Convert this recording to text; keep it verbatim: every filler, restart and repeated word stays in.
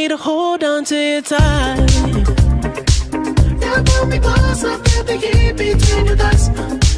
to hold on to you tight. Now pull me close, I feel the heat between your thighs.